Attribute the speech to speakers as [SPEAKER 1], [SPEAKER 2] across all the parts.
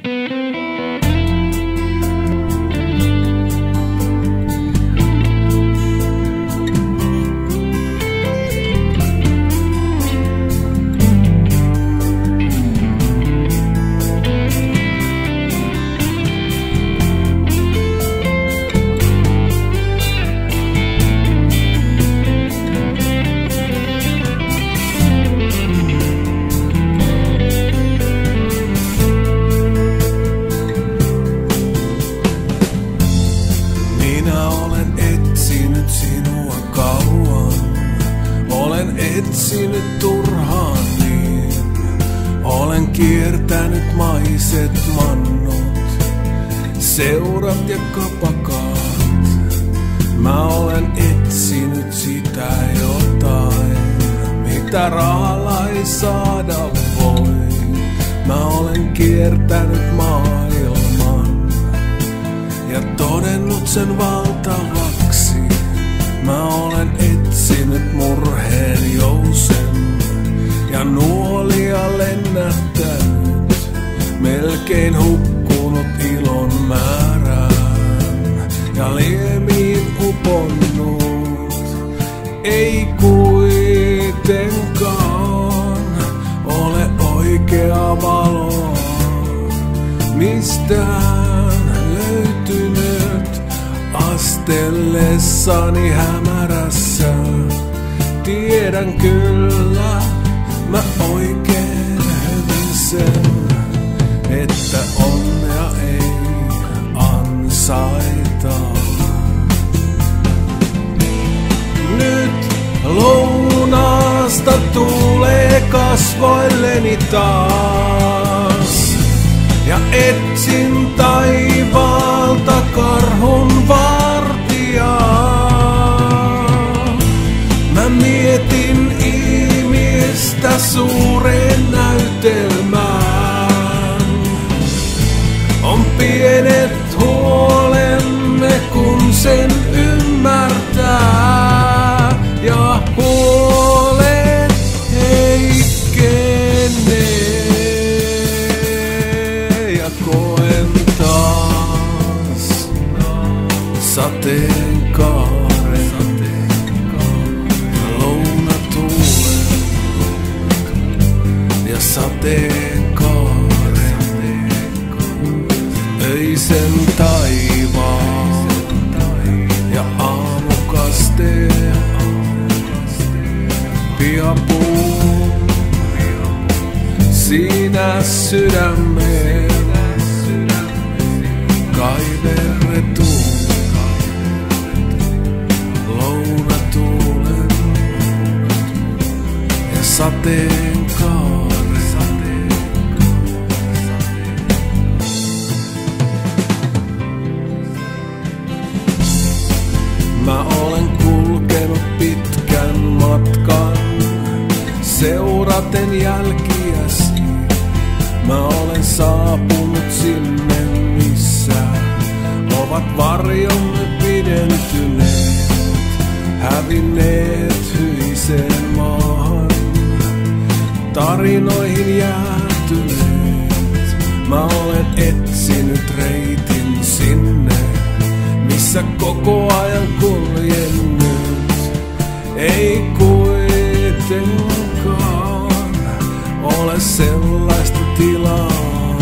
[SPEAKER 1] Minä olen etsinyt sinua kauan, olen etsinyt turhaan niin. Olen kiertänyt maiset mannut, seurat ja kapakaat. Mä olen etsinyt sitä jotain, mitä rahalla ei saada voi. Mä olen kiertänyt maailman ja todennut sen valtavaksi. Mä olen etsinyt murheen jousen ja nuolia lennättänyt, melkein hukkunut ilon määrään ja liemiin uponnut. Ei kuitenkaan ole oikea valoa mistään löytynyt. Astellessani hämärässä tiedän kyllä mä oikein hyvin sen, että onnea ei ansaita. Nyt lounasta tulee kasvoilleni taas ja etsin taivaalta karhun vartijaa. Mä mietin ihmistä suureen näytelmään. On pienet huolemme, kun sen ymmärtää, ja huolet heikkenee, ja koen taas sateenkaaren ja lounatuulen ja sateenkaaren öisen taivaan ja aamukasteen piapuun siinä sydämeen kaiverretun lounatuulen ja sateenkaaren. Mä olen kulkenut pitkän matkan seuraten jälkiäsi. Mä olen saapunut sinne, missä ovat varjomme pidentyneet, hävinneet hyiseen maahan, tarinoihin jäätyneet. Mä olen etsinyt reitin sinne, missä koko ajan kuljen nyt. Ei kuitenkaan ole sellaista tilaa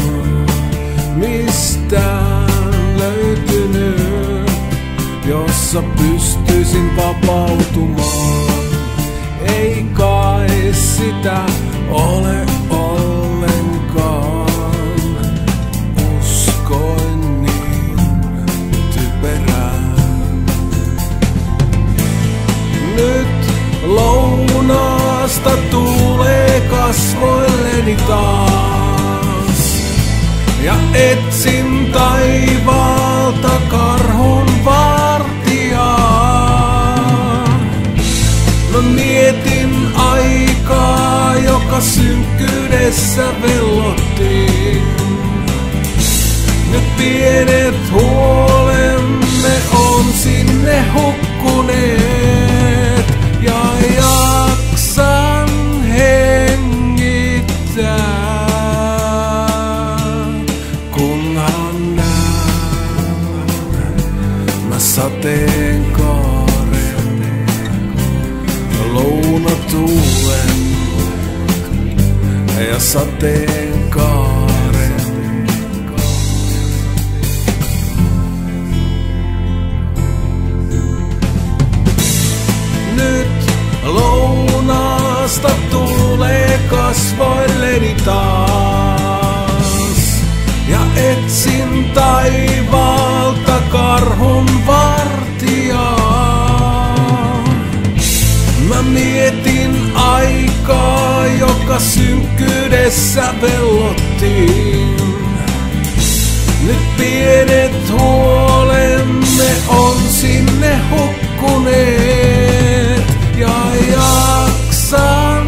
[SPEAKER 1] mistään löytynyt, jossa pystyisin vapautumaan. Ei kai sitä ole ollenkaan. Uskoin niin typerään. Nyt lounasta tulee kasvoilleni taas ja etsin taivaalta karhun vartijaa. Mä mietin aikaa, joka synkkyydessä vellottiin. Nyt pienet huolemme on sinne hukkuneet ja jaksan hengittää, ja sateenkaaren. Nyt lounaasta tulee kasvoilleni taas ja etsin taivaalta karhun vartijaa. Mä mietin aikaa, joka synkkyydessä vellottiin. Nyt pienet huolemme on sinne hukkuneet ja jaksan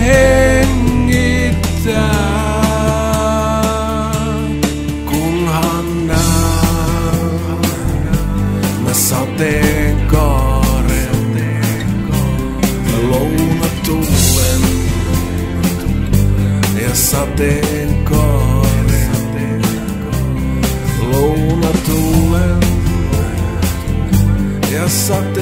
[SPEAKER 1] hengittää, kunhan näen mä sateenkaaren ja lounatuulen ja sateenkaaren, lounatuulen ja sateenkaaren.